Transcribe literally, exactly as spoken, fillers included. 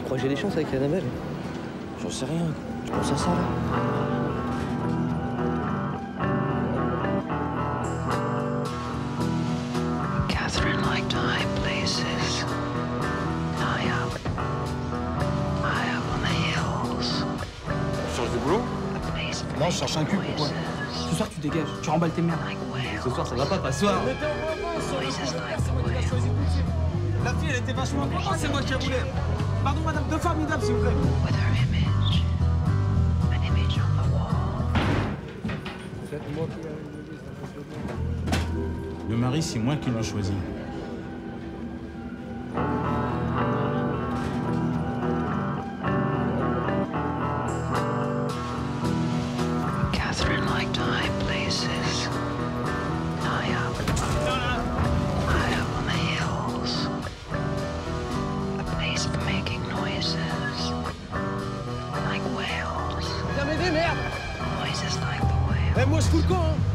crois que j'ai des chances avec Annabelle? J'en sais rien. Tu penses à ça, là? Catherine liked high places. High up. High up on the hills. Tu cherches du boulot? A place for Non, je cherche un cul, pourquoi? Ce soir, tu dégages. Tu remballes tes merdes. like whales. Ce soir, ça va pas, pas ce soir. Voices like the whales. La fille, elle était vachement... Oh, c'est moi qui la voulais. Pardon, madame, deux formidables, s'il vous plaît. With her image. An image on the wall. Le mari, c'est moi qui le choisis. Catherine liked high places. High up. High up on the hills. A place for making noises. Like whales. Viens m'aider, merde. Noises like the whales. Eh, moi, je fous le camp, hein.